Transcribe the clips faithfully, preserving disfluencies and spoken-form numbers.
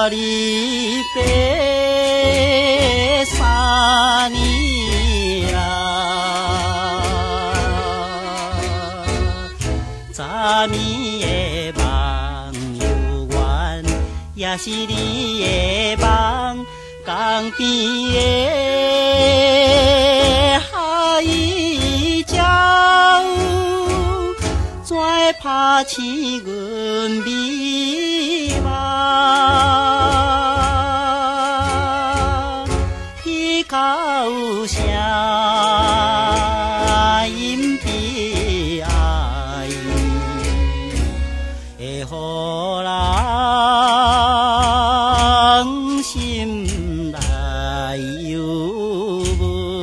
我离别三年啦，昨暝的梦游园，也是你的梦，江边的海鸟，怎会拍醒阮美梦？彼口有声音悲哀，会予人心内忧闷。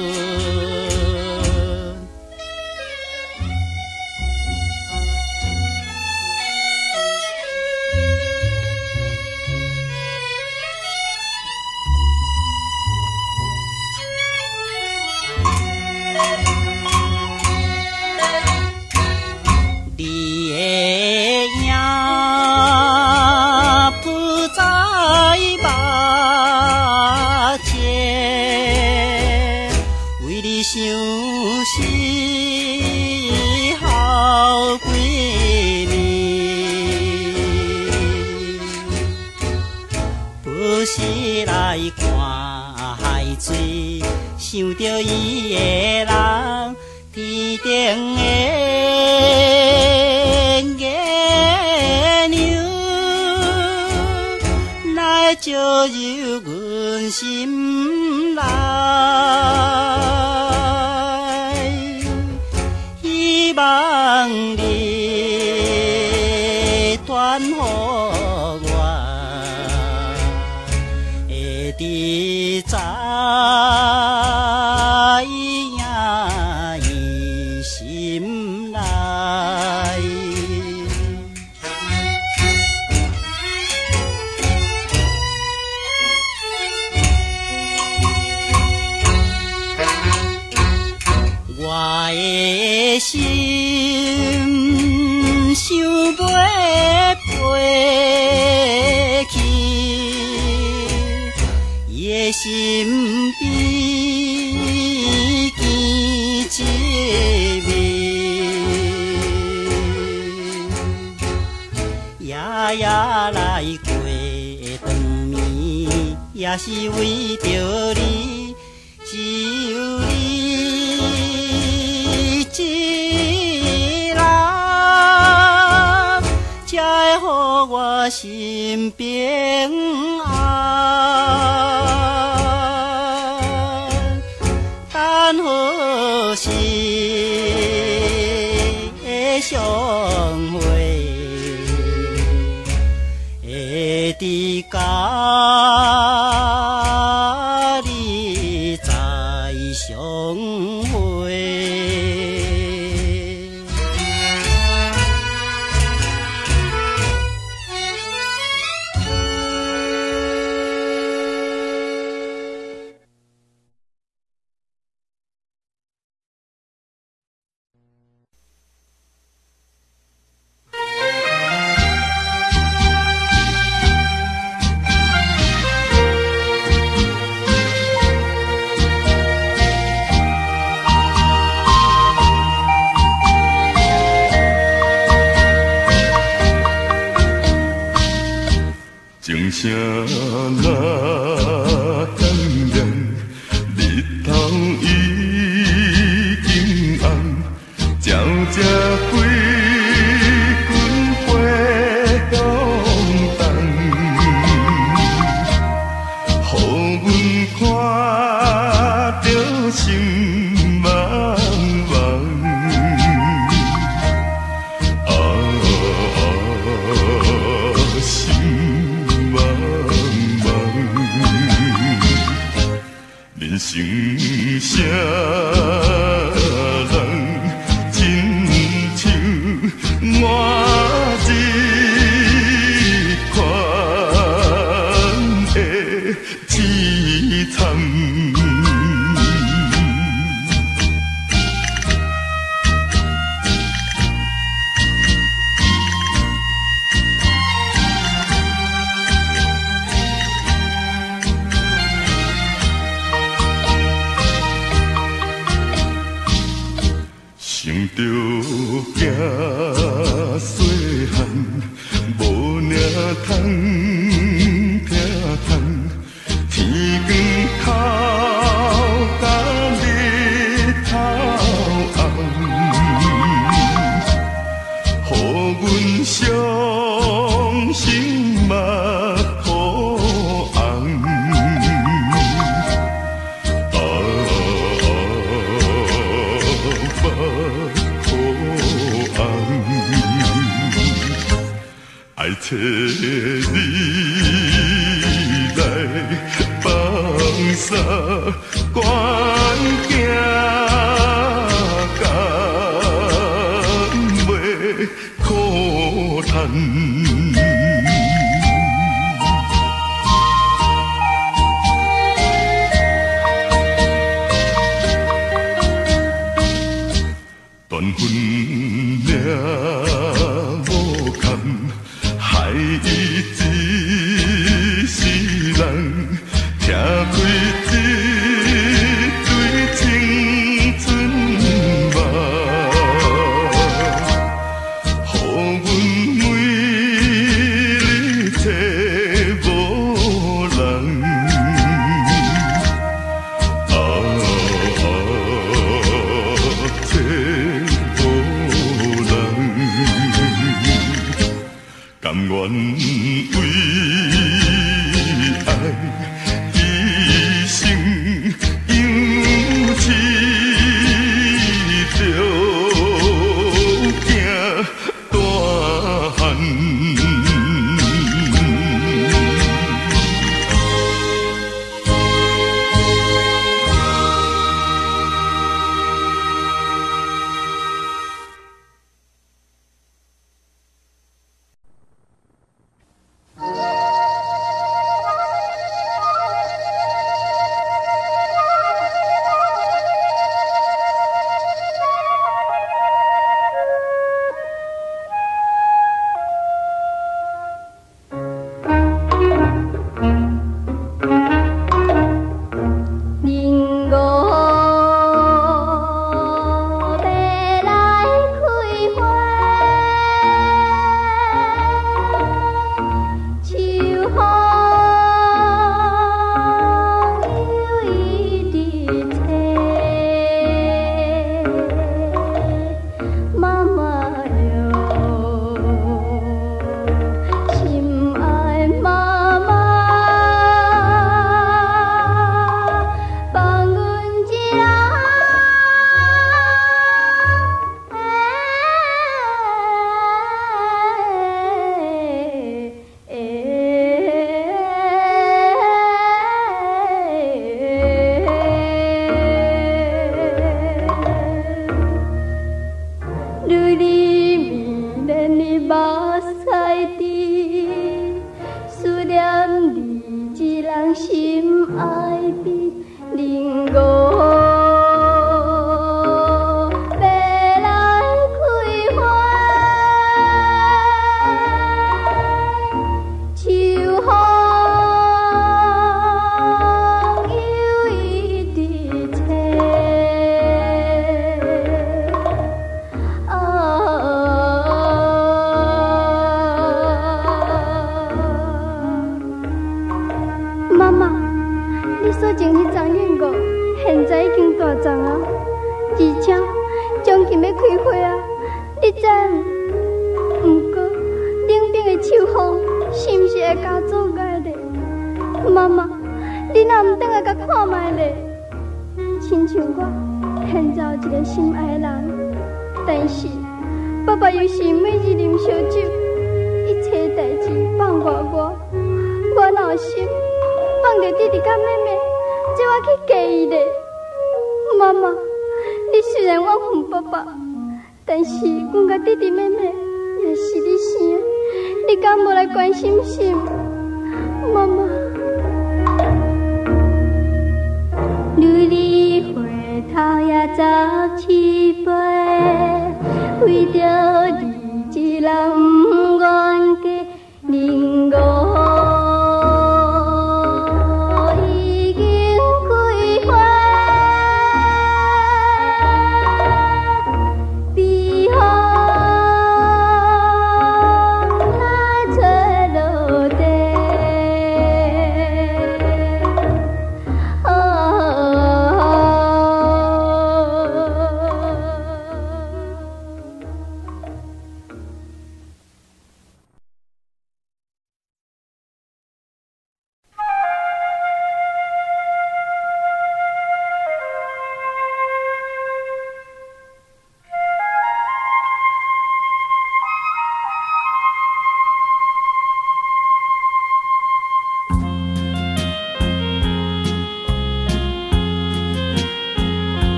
你的影不在目前，为你伤心好几年，不时来看海水，想着伊的人，天顶的月娘，来照入阮心内。希望你传予我，会知在伊影伊心内。我的心想袂飞去，伊的身边见一面，夜夜来过长暝，也是为着你，只有你一人，才会予我心平安。等何时会相会，会知甲你再相会。 钟声若点亮，日头已经红，鸟只归阮飞向东，予阮看着心茫茫。啊啊，心茫茫，人生啥人亲像穿着惊细汉，无领通听通，天光透甲日头红，予阮伤心目土红。爱找你来放洒关镜，敢袂苦叹。断魂领无堪，害伊一世人，听开一对青春梦，予阮每日找无人。甘愿为爱一生勇气，着行大汉。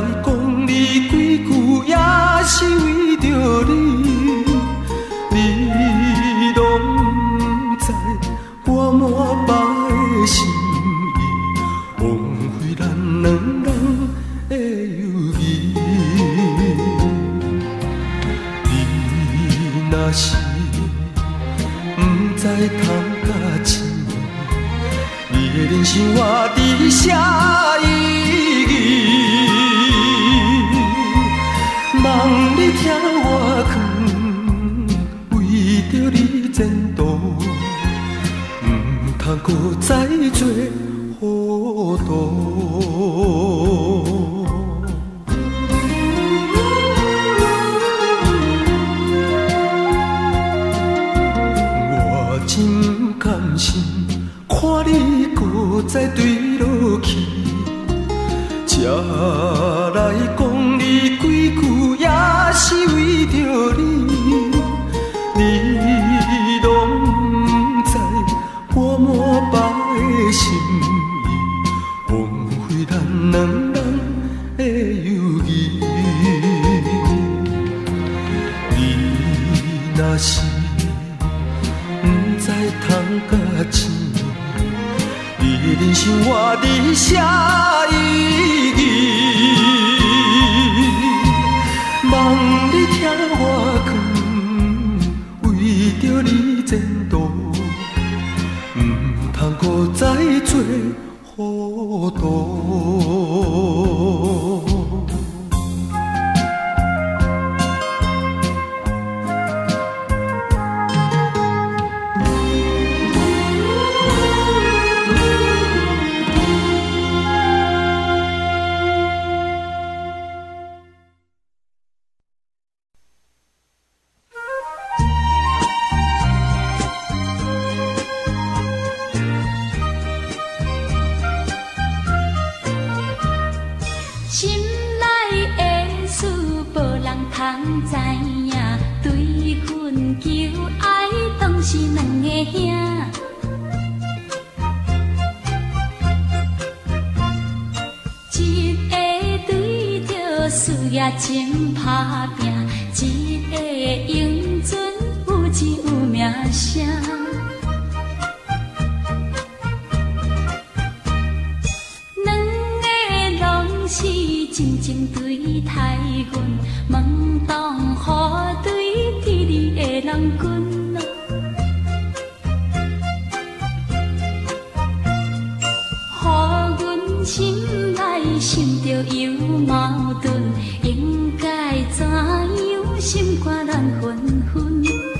讲你几句，也是为着你，你拢不知我满腹的心意，枉费咱两人的友谊。你若是不知通甲钱，你的人生我伫啥意义？望你听我劝，为着你前途，不通搁再做糊涂。我真甘心，看你搁再对落去。才来讲你几句，也是为着你，你拢不知我满腹的心意，枉费咱两人的友谊。你若是不知通甲钱，你的人生我伫啥意义？望你听我劝，为着你前途，不通搁再做糊涂。 情打拼，一个英俊有钱有名声，两个拢是真情对待阮，问当予对伫你的人群啊，予阮心内心着有矛盾。怎样心肝乱纷纷？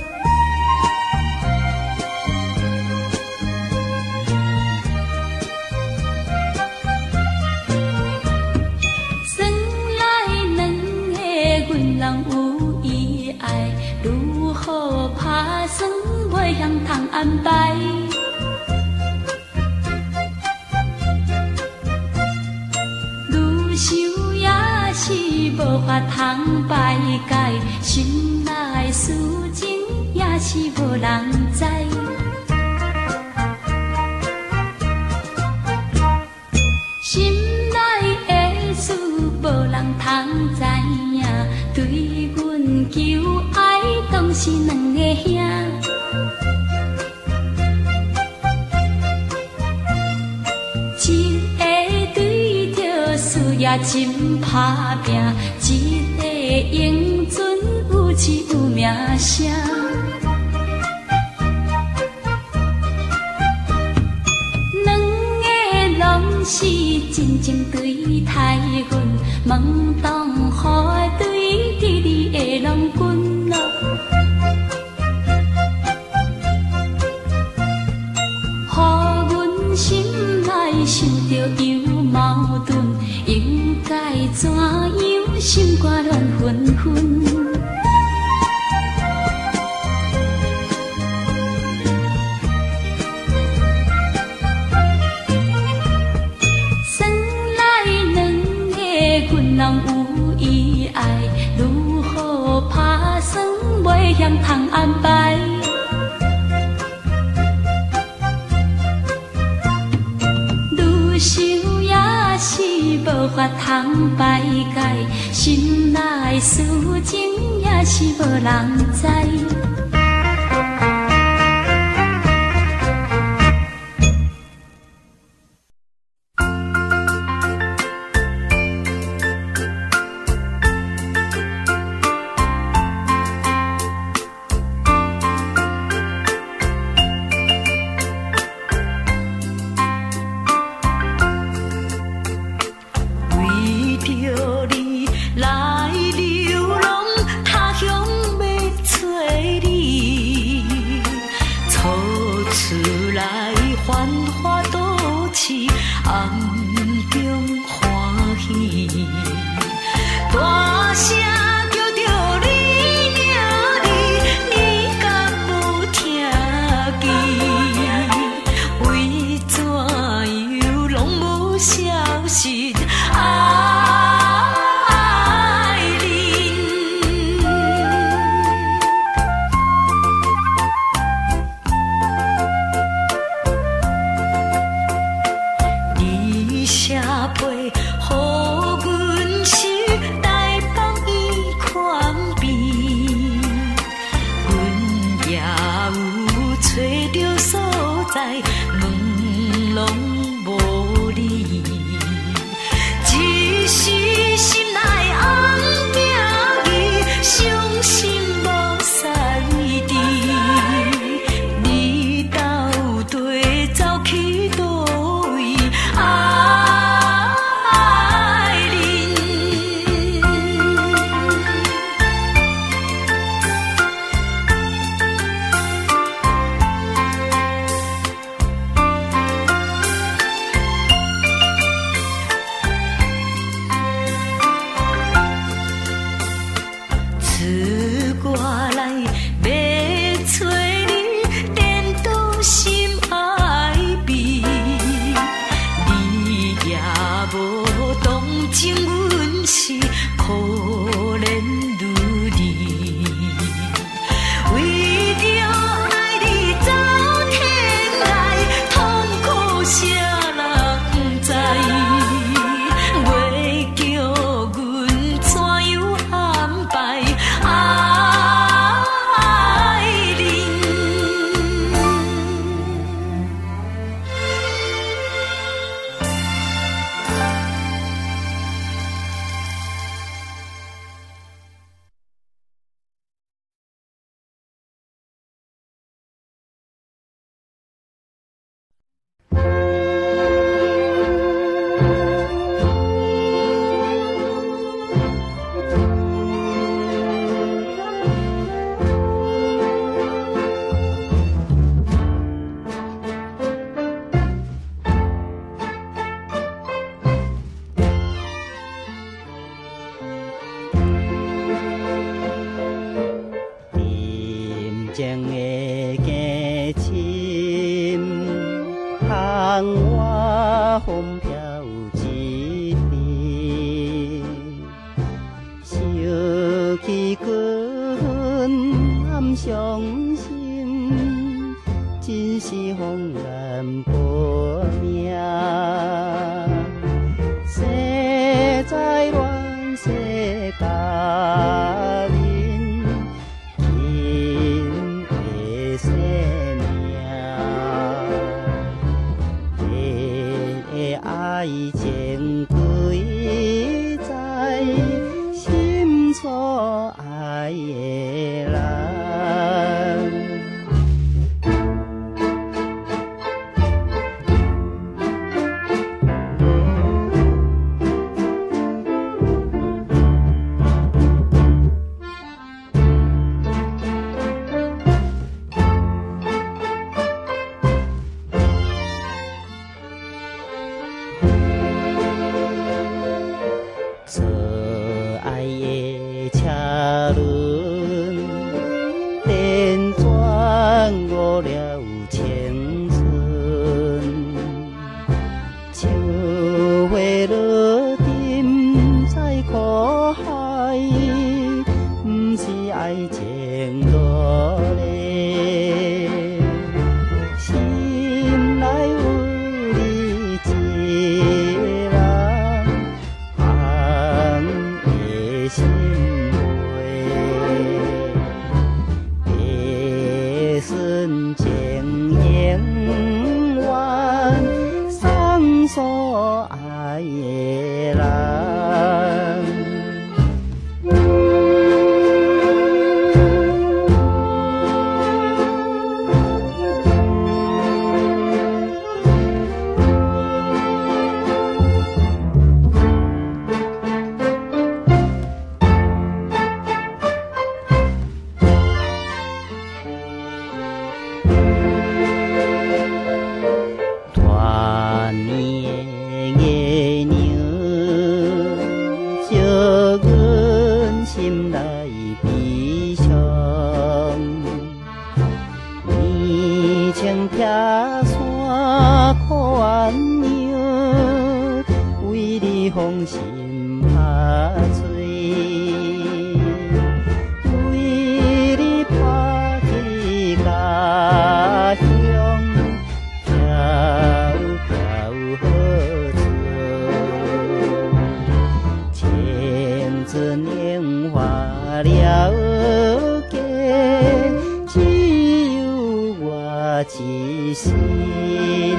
算来两个阮人有意爱，如何打算袂晓通安排？愈想也是无法通排解，心内事情也是无人知。心内的事无人通知影，对阮求爱当是两个兄。一个对着事业真打拼，一个英俊有钱有名声。两个拢是真情对待阮，问当予对伫你的人群咯。予阮心内想着有矛盾，应该怎样心肝乱纷纷？算来两个阮人有意爱，如何打算袂晓通安排？愈想也是无法通排解，心内事情也是无人知。 阮心内悲伤。年青铁山苦鸳鸯，为你芳心拍碎，为你拍去家乡，飘飘好船，青春年华了结，只有我一心。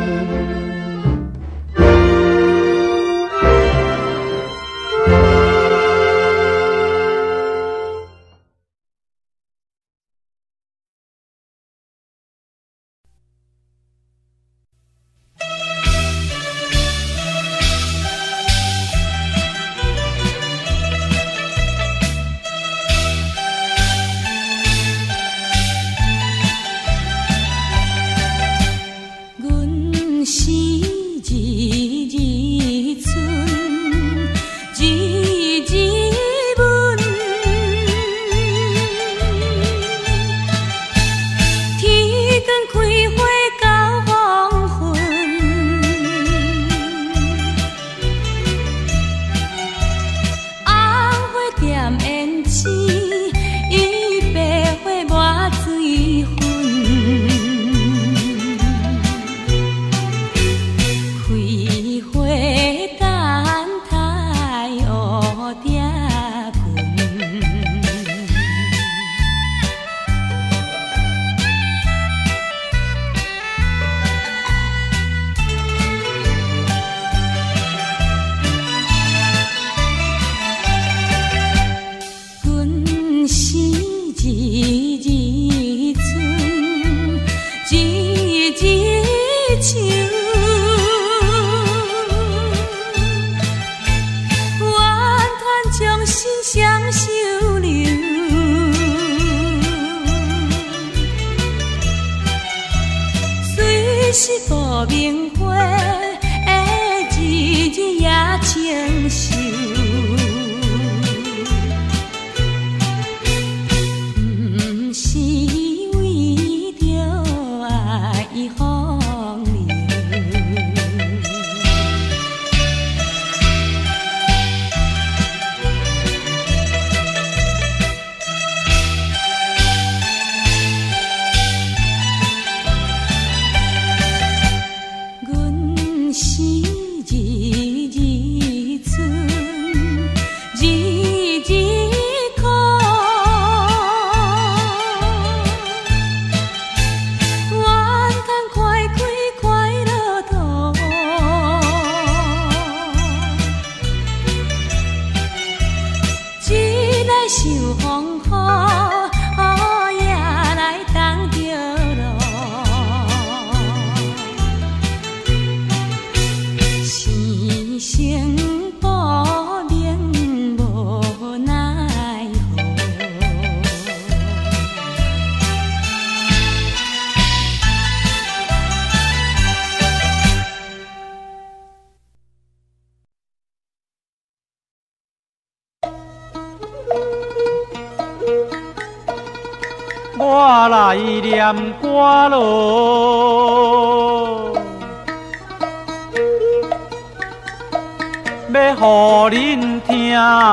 我来念歌咯，要互恁听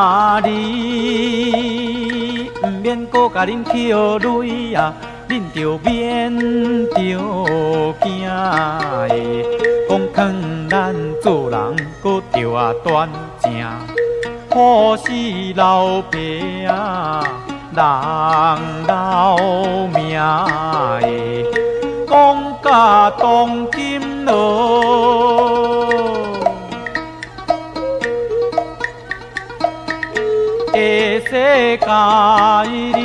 哩，毋免搁甲恁捡泪啊，恁着免着惊的，讲劝咱做人搁着啊端正，好死老爸啊！人留名的，讲甲当今咯，下世界里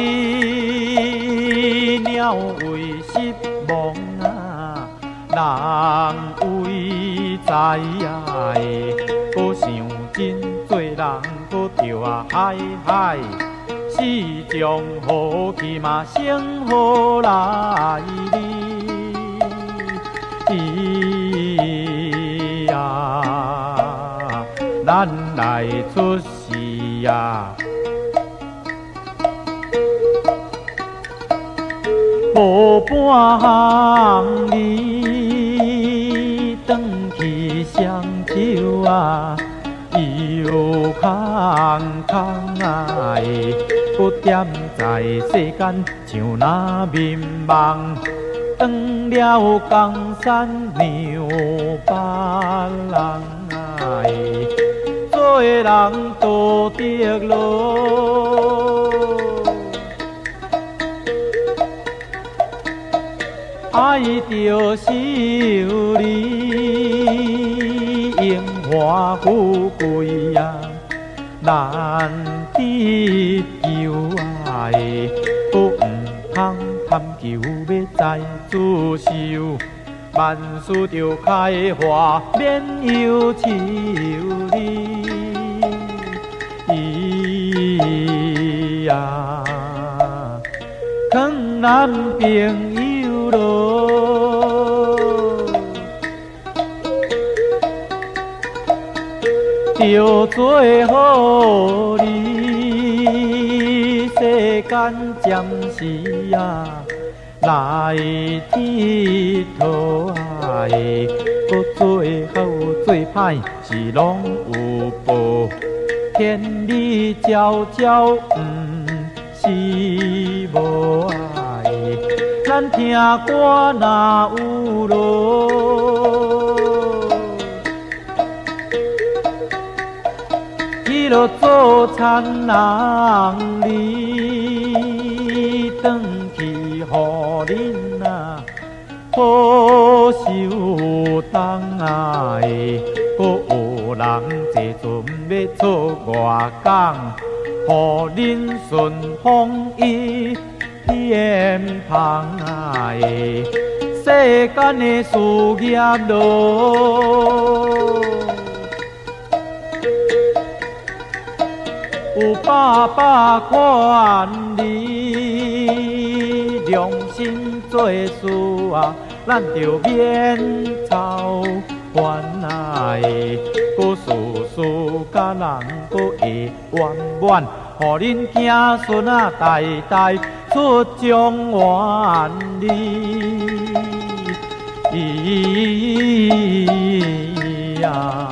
鸟为失望啊，人为知影的，搁想真做人搁着啊海海。是将好去嘛，先好来哩呀，咱来出世呀，无半项你转去双手啊，又空空啊的，不点在世间像那迷茫。转了江山让别人爱，做人道得路，爱着受你荣华富贵啊，难得求爱，不毋通贪求要再自受，万事着开花，免忧愁你呀，劝咱朋友咯，着做好你世间暂时啊。来铁佗爱，搁做好做歹是拢有报，天理昭昭，毋是无爱。咱听歌哪有路，去咯做田人你转去。予恁啊好受当啊的，搁有人坐船要出外港，予恁顺风一片旁啊的，世间的事业路。有爸爸看你良心做事啊，咱着免操烦恼，搁事事甲人搁会圆满，予恁子孙啊代代出状元哩呀。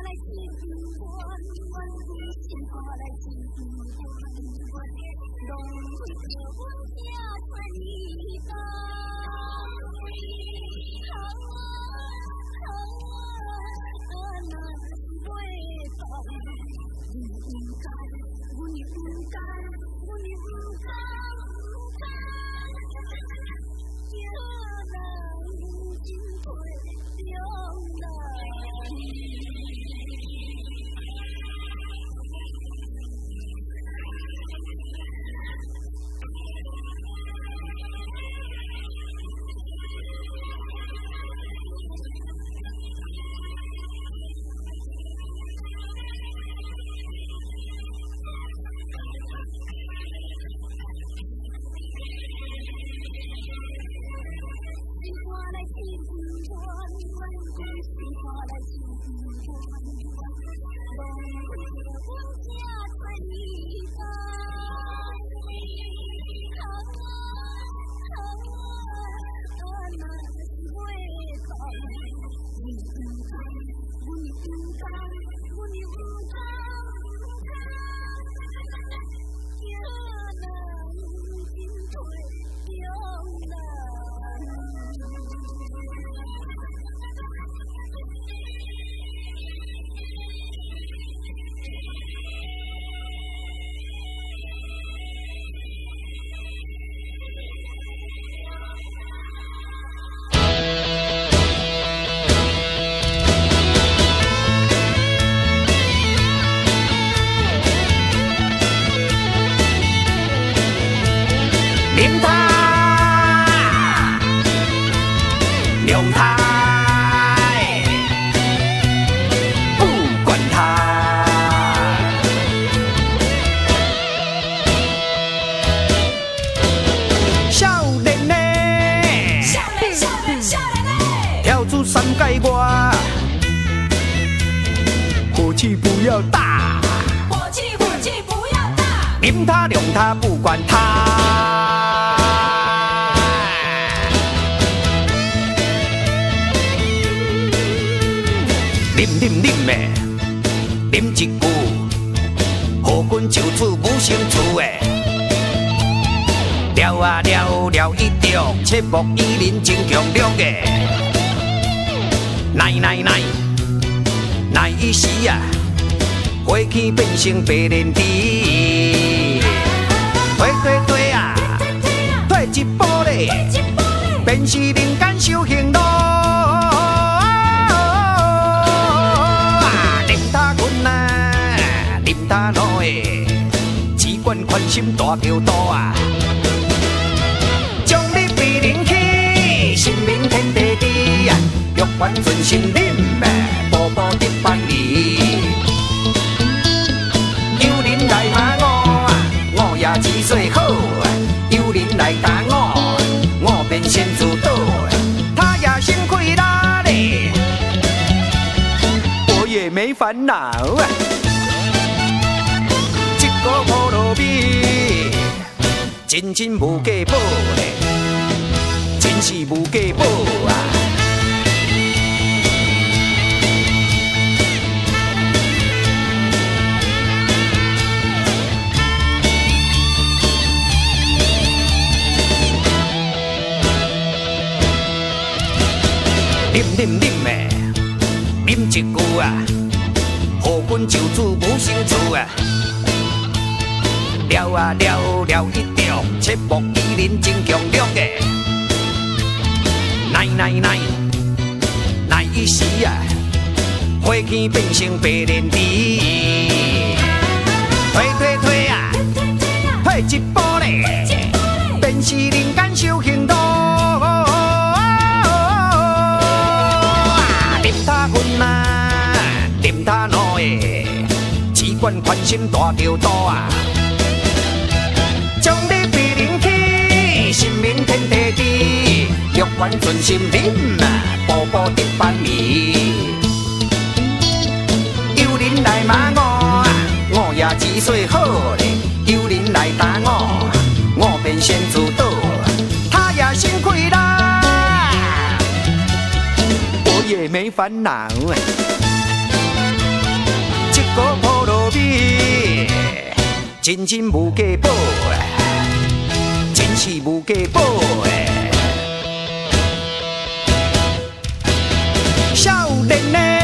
火气不要大， 火气火气不要大， 淋他凉他不管他。啉啉啉的，啉一句，好君就此无成厝的。聊啊聊聊一条，切莫以人真强烈的。来来来，来一时啊，火气变成白莲池。推推推啊，推一步嘞，便是人间修行路。任他困啊，任他恼的，只管宽心大条道啊。将你比人起，心明天地知啊，欲还存心忍啊，步步得万里。有人来骂我，我也只说好；有人来打我，我便先自倒。他也辛苦啦嘞，我也没烦恼啊。一个菠萝蜜，真真无价宝嘞，真是无价宝啊！啉啉啉的，啉一句啊，好君就此无成厝啊。聊啊聊聊一条，切莫以人真强烈的。来来来，来一时啊，火气变成白莲池。推推推啊，退一步嘞，便是人间修行路。任他困啊，任他恼的，只管宽心大条道啊。将你比人起，心明天地知，欲还存心忍啊，步步得万里。有人来骂我，我也只说好嘞；有人来打我，我便先自倒。他也辛苦啦，我也没烦恼。 个普罗米，真真无价宝，真是无价宝诶。少年的。